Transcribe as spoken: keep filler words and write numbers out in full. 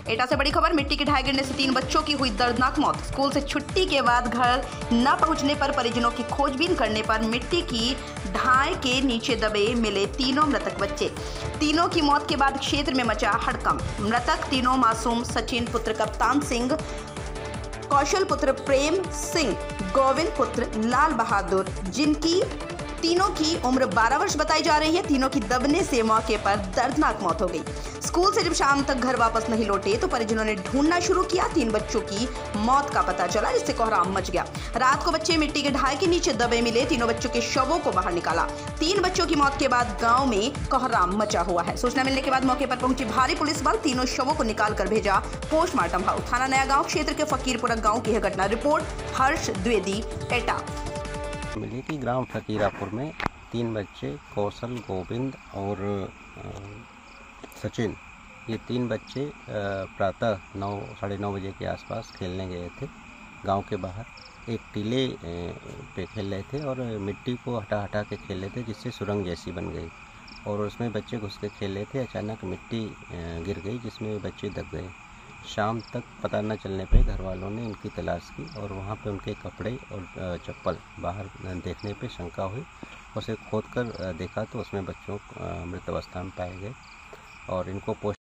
एटा से बड़ी खबर, मिट्टी की ढाई गिरने से तीन बच्चों की हुई दर्दनाक मौत। स्कूल से छुट्टी के बाद घर न पहुंचने पर परिजनों की खोजबीन करने पर मिट्टी की ढाई के नीचे दबे मिले तीनों मृतक बच्चे। तीनों की मौत के बाद क्षेत्र में मचा हड़कंप। मृतक तीनों मासूम सचिन पुत्र कप्तान सिंह, कौशल पुत्र प्रेम सिंह, गोविंद पुत्र लाल बहादुर, जिनकी तीनों की उम्र बारह वर्ष बताई जा रही है। तीनों की दबने से मौके पर दर्दनाक मौत हो गई। स्कूल से जब शाम तक घर वापस नहीं लौटे तो परिजनों ने ढूंढना शुरू किया। तीन बच्चों की मौत का पता चला, जिससे कोहराम मच गया। रात को बच्चे मिट्टी के ढाई के नीचे दबे मिले। तीनों बच्चों के शवों को बाहर निकाला। तीन बच्चों की मौत के बाद गांव में कोहराम मचा हुआ है। सूचना मिलने के बाद मौके पर पहुंची भारी पुलिस बल तीनों शवों को निकाल कर भेजा पोस्टमार्टम हाउस। थाना नया गांव क्षेत्र के फकीरपुरा गांव की है घटना। रिपोर्ट हर्ष द्विवेदी, एटा। मिली कि ग्राम फकीरापुर में तीन बच्चे कौशल, गोविंद और सचिन, ये तीन बच्चे प्रातः नौ साढ़े नौ बजे के आसपास खेलने गए थे गांव के बाहर। एक टीले पे खेल रहे थे और मिट्टी को हटा हटा के खेल रहे थे, जिससे सुरंग जैसी बन गई और उसमें बच्चे घुस के खेल रहे थे। अचानक मिट्टी गिर गई, जिसमें बच्चे दब गए। शाम तक पता न चलने पे घर वालों ने इनकी तलाश की और वहाँ पे उनके कपड़े और चप्पल बाहर देखने पे शंका हुई। उसे खोद कर देखा तो उसमें बच्चों मृत अवस्था में पाए गए और इनको पोस्ट